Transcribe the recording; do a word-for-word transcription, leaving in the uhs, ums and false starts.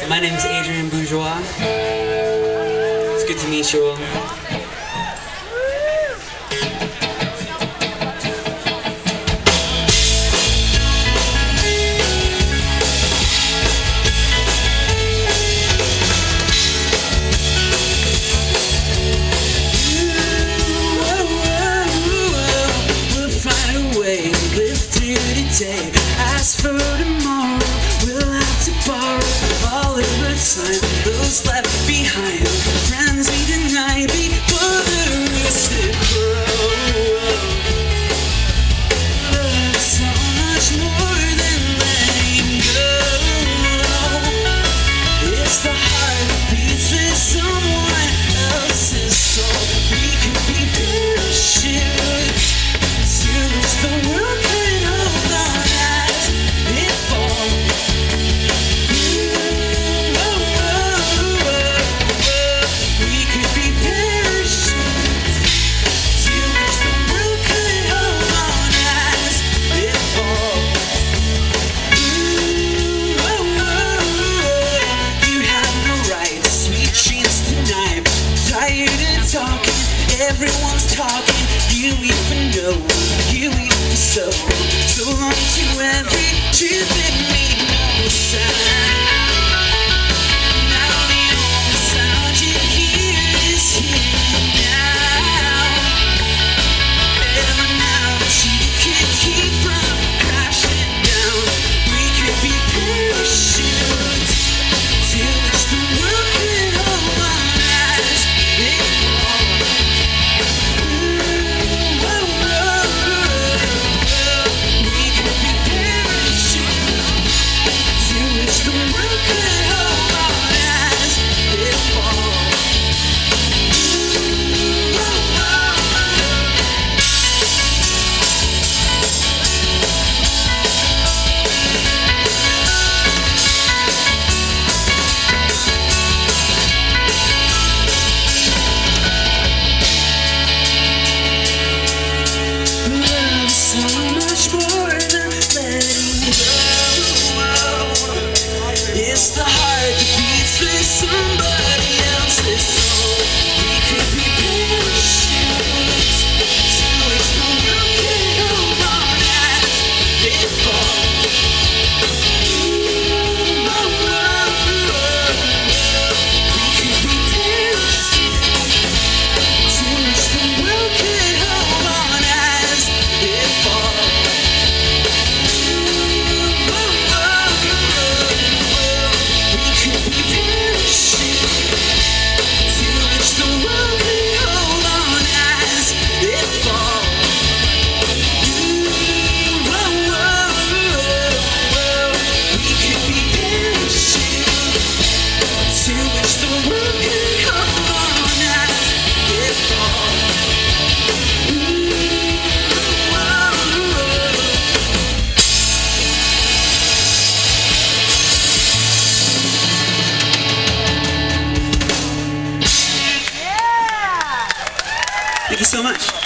My name is Adrian Bourgeois. It's good to meet you all. Ask for tomorrow, we'll have to borrow all of the time, those left behind, friends we deny before the roots that grow. There's so much more than letting go. It's the heart that beats with someone else's soul. We could be parachutes to which the world could hold on. Everyone's talking, you even know, you even so. So long to every truth that made no sound. Now the only sound you hear is here now. Ever now that you could keep from crashing down. We could be parachutes to which the world could hold on as it falls. It's the heart that beats with somebody else's soul. We could be parachutes to which the world can hold on as it falls. Oh, oh, oh. We could be parachutes to which the world can hold on as it falls. Thank you so much.